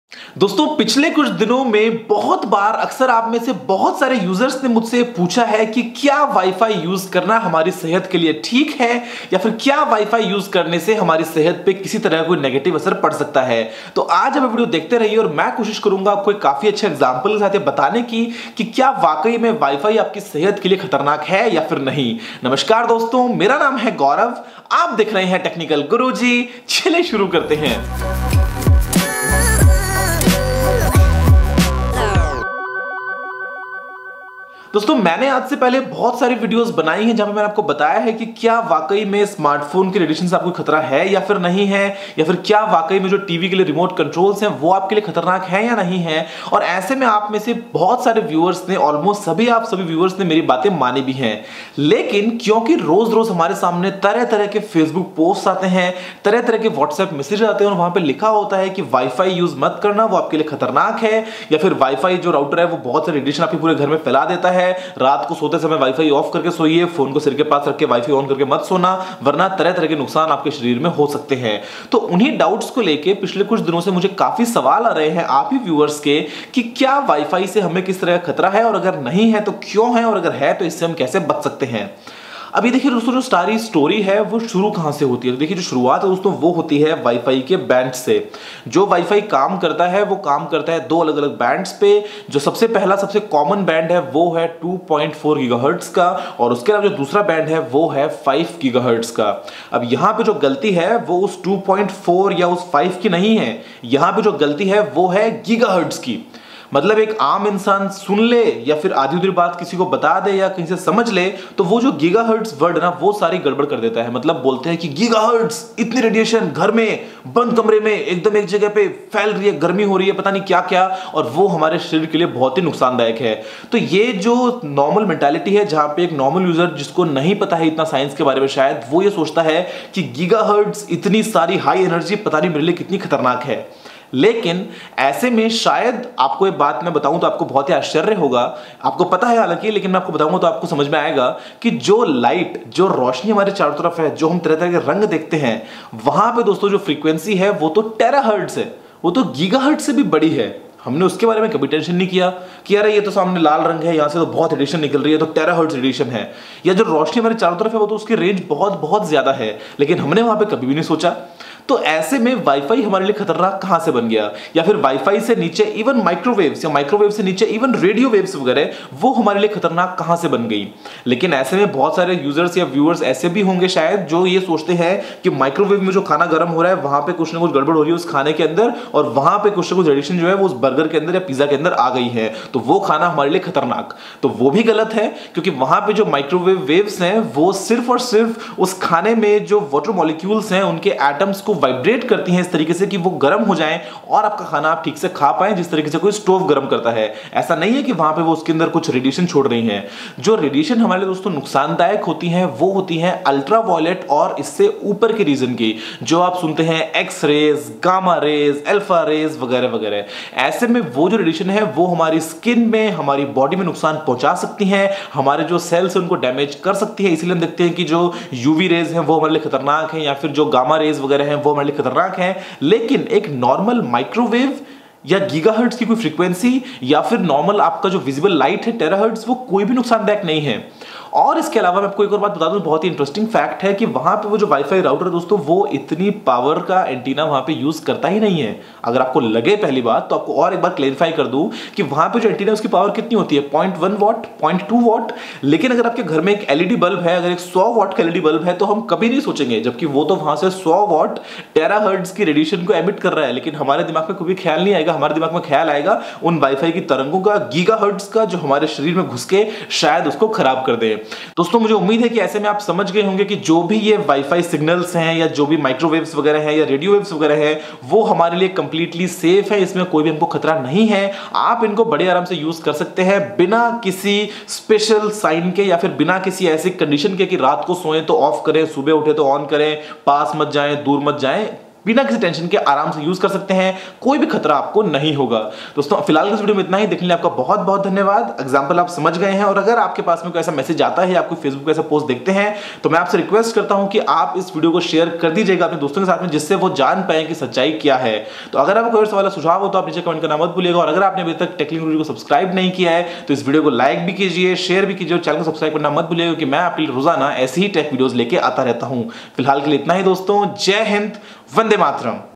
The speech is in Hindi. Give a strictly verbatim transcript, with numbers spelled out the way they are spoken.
दोस्तों पिछले कुछ दिनों में बहुत बार अक्सर आप में से बहुत सारे यूजर्स ने मुझसे पूछा है कि क्या वाईफाई यूज करना हमारी सेहत के लिए ठीक है या फिर क्या वाईफाई यूज करने से हमारी सेहत पे किसी तरह का कोई नेगेटिव असर पड़ सकता है। तो आज आप वीडियो देखते रहिए और मैं कोशिश करूंगा आपको एक काफी अच्छे एग्जांपल के साथ ये बताने की कि क्या वाकई में वाईफाई आपकी सेहत के लिए खतरनाक है या फिर नहीं। नमस्कार दोस्तों, मेरा नाम है गौरव, आप देख रहे हैं टेक्निकल गुरुजी। चलिए शुरू करते हैं। दोस्तों मैंने आज से पहले बहुत सारी वीडियोस बनाई हैं जहां पे मैंने आपको बताया है कि क्या वाकई में स्मार्टफोन के रेडिएशन से आपको खतरा है या फिर नहीं है, या फिर क्या वाकई में जो टीवी के लिए रिमोट कंट्रोल्स हैं वो आपके लिए खतरनाक है या नहीं है। और ऐसे में आप में से बहुत सारे व्यूअर्स ने, ऑलमोस्ट सभी आप सभी व्यूअर्स ने मेरी बातें मानी भी हैं, लेकिन क्योंकि रोज रोज हमारे सामने तरह तरह के फेसबुक पोस्ट आते हैं, तरह तरह के व्हाट्सएप मैसेज आते हैं और वहां पर लिखा होता है कि वाईफाई यूज मत करना, वो आपके लिए खतरनाक है, या फिर वाईफाई जो राउटर है वो बहुत सारे रेडिएशन आपके पूरे घर में फैला देता है, रात को सोते समय वाईफाई ऑफ करके सोइए, फोन को सिर के पास रख के वाईफाई ऑन करके मत सोना, वरना तरह तरह के नुकसान आपके शरीर में हो सकते हैं। तो उन्हीं डाउट्स को लेके पिछले कुछ दिनों से मुझे काफी सवाल आ रहे हैं आप ही व्यूअर्स के कि क्या वाईफाई से हमें किस तरह का खतरा है, और अगर नहीं है तो क्यों है, और अगर है तो इससे हम कैसे बच सकते हैं। अभी देखिए दोस्तों, जो सारी स्टोरी है वो शुरू कहां से होती है। देखिए जो शुरुआत है दोस्तों वो होती है वाईफाई के बैंड से। जो वाईफाई काम करता है वो काम करता है दो अलग अलग बैंड्स पे। जो सबसे पहला सबसे कॉमन बैंड है वो है टू पॉइंट फोर गीगाहर्ट्ज का, और उसके अलावा जो दूसरा बैंड है वो है फाइव गीगाहर्ट्ज का। अब यहां पे जो गलती है वो उस टू पॉइंट फोर या उस फाइव की नहीं है, यहां पे जो गलती है वो है गीगाहर्ट्ज की। मतलब एक आम इंसान सुन ले या फिर आधी अधूरी बात किसी को बता दे या कहीं से समझ ले तो वो जो गीगाहर्ट्ज वर्ड ना वो सारी गड़बड़ कर देता है। मतलब बोलते हैं कि गीगाहर्ट्ज, इतनी रेडिएशन घर में बंद कमरे में एकदम एक जगह पे फैल रही है, गर्मी हो रही है, पता नहीं क्या क्या, और वो हमारे शरीर के लिए बहुत ही नुकसानदायक है। तो ये जो नॉर्मल मेंटालिटी है, जहां पे एक नॉर्मल यूजर जिसको नहीं पता है इतना साइंस के बारे में, शायद वो ये सोचता है कि गीगाहर्ट्ज इतनी सारी हाई एनर्जी पता नहीं मेरे लिए कितनी खतरनाक है। लेकिन ऐसे में शायद आपको एक बात मैं बताऊं तो आपको बहुत ही आश्चर्य होगा, आपको पता है हालांकि, लेकिन मैं आपको बताऊंगा तो आपको समझ में आएगा कि जो लाइट, जो रोशनी हमारे चारों तरफ है, जो हम तरह तरह के रंग देखते हैं, वहां पे दोस्तों जो फ्रीक्वेंसी है वो तो टेराहर्ट्ज है, वो तो गीगाहर्ट्ज से भी बड़ी है। हमने उसके बारे में कभी टेंशन नहीं किया कि यार ये तो सामने लाल रंग है, यहाँ से तो बहुत रेडिएशन निकल रही है तो टेराहर्ट्ज रेडिएशन है, या जो रोशनी हमारे चारों तरफ है वो तो उसकी रेंज बहुत बहुत ज्यादा है, लेकिन हमने वहां पे कभी भी नहीं सोचा। तो ऐसे में वाईफाई हमारे लिए खतरनाक कहां से बन गया, या फिर वाईफाई से नीचे इवन माइक्रोवेव्स या माइक्रोवेव से नीचे इवन रेडियो वेव्स वगैरह वो हमारे लिए खतरनाक कहां से बन गई। लेकिन ऐसे में बहुत सारे यूजर्स या व्यूअर्स ऐसे भी होंगे शायद जो ये सोचते हैं कि माइक्रोवेव में जो खाना गर्म हो रहा है वहां पे कुछ ना कुछ गड़बड़ हो रही है उस खाने के अंदर, और वहां पे कुछ ना कुछ रेडिएशन जो है वो उस बर्गर के अंदर या पिज्जा के अंदर आ गई है, तो वो खाना हमारे लिए खतरनाक। तो वो भी गलत है, क्योंकि वहां पे जो माइक्रोवेव वेव्स हैं वो सिर्फ और सिर्फ उस खाने में जो वाटर मॉलिक्यूल्स हैं उनके एटम्स को वाइब्रेट करती हैं इस तरीके से कि वो गर्म हो जाएं और आपका खाना आप ठीक से खा पाएं, जिस तरीके से कोई स्टोव गर्म करता है। ऐसा नहीं है कि वहां पे वो उसके अंदर कुछ रेडिएशन छोड़ रही हैं। जो रेडिएशन हमारे लिए दोस्तों नुकसानदायक होती हैं वो होती हैं अल्ट्रावायलेट और इससे ऊपर के रीजन की, जो आप सुनते हैं X rays, gamma rays, alpha rays वगैरह वगैरह। ऐसे में वो जो रेडिएशन है वो हमारी स्किन में, हमारी बॉडी में नुकसान पहुंचा सकती हैं, हमारे जो सेल्स हैं उनको डैमेज कर सकती है। इसलिए हम देखते हैं कि जो यूवी रेज हैं वो हमारे लिए खतरनाक है, या फिर जो गामा रेज वगैरह हैं वो हमारे लिए खतरनाक है। लेकिन एक नॉर्मल माइक्रोवेव या गीगाहर्ट्ज की कोई फ्रीक्वेंसी या फिर नॉर्मल आपका जो विजिबल लाइट है टेराहर्ट्ज, वो कोई भी नुकसानदायक नहीं है। और इसके अलावा मैं आपको एक और बात बता दूं, बहुत ही इंटरेस्टिंग फैक्ट है कि वहां पे वो जो वाईफाई राउटर है दोस्तों वो इतनी पावर का एंटीना वहां पे यूज करता ही नहीं है। अगर आपको लगे पहली बात, तो आपको और एक बार क्लेरिफाई कर दूं कि वहां पे जो एंटीना उसकी पावर कितनी होती है, point one watt, point two watt. लेकिन अगर आपके घर में एक एलईडी बल्ब है, अगर एक सौ वॉट का एलईडी बल्ब है तो हम कभी नहीं सोचेंगे, जबकि वो तो वहां से सौ वॉट टेराहर्ट्ज की रेडिएशन को एमिट कर रहा है। लेकिन हमारे दिमाग में कभी ख्याल नहीं आएगा, हमारे दिमाग में ख्याल आएगा उन वाईफाई की तरंगों का, गीगाहर्ट्ज का, जो हमारे शरीर में घुस के शायद उसको खराब कर दे। दोस्तों मुझे उम्मीद है कि ऐसे में आप समझ गए होंगे कि जो भी ये वाईफाई सिग्नल्स हैं या जो भी माइक्रोवेव्स वगैरह हैं या रेडियो वेव्स वगैरह हैं वो हमारे लिए कंप्लीटली सेफ है, इसमें कोई भी हमको खतरा नहीं है। आप इनको बड़े आराम से यूज कर सकते हैं बिना किसी स्पेशल साइन के या फिर बिना किसी ऐसी कंडीशन के कि रात को सोएं तो ऑफ करें, सुबह उठे तो ऑन करें, पास मत जाएं, दूर मत जाएं। बिना किसी टेंशन के आराम से यूज कर सकते हैं, कोई भी खतरा आपको नहीं होगा। दोस्तों फिलहाल इस वीडियो में इतना ही, देखने के लिए आपका बहुत बहुत धन्यवाद। एग्जांपल आप समझ गए हैं, और अगर आपके पास में कोई ऐसा मैसेज आता है या आपको फेसबुक पे ऐसा पोस्ट देखते हैं तो मैं आपसे रिक्वेस्ट करता हूं कि आप इस वीडियो को शेयर कर दीजिएगा अपने दोस्तों के साथ में, जिससे वो जान पाए कि सच्चाई क्या है। तो अगर आपको कोई सवाल सुझाव हो तो आप नीचे कमेंट करना मत भूलिएगा, और अगर आपने अभी तक टेक लिंक वीडियो को सब्सक्राइब नहीं किया है तो इस वीडियो को लाइक भी कीजिए, शेयर भी कीजिए, और चैनल को सब्सक्राइब करना मत भूलिएगा, क्योंकि मैं आपके लिए रोजाना ऐसी ही टेक वीडियोस लेके आता रहता हूं। फिलहाल के लिए इतना ही दोस्तों, जय हिंद, वंदे मातरम।